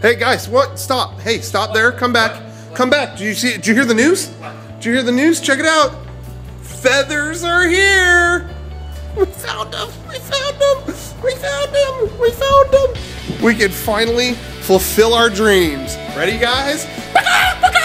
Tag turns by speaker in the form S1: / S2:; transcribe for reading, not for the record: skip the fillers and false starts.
S1: Hey guys, what? Stop. Hey, stop there. Come back. Come back. Did you hear the news? Did you hear the news? Check it out. Feathers are here. We found them. We found them. We found them. We found them. We can finally fulfill our dreams. Ready, guys?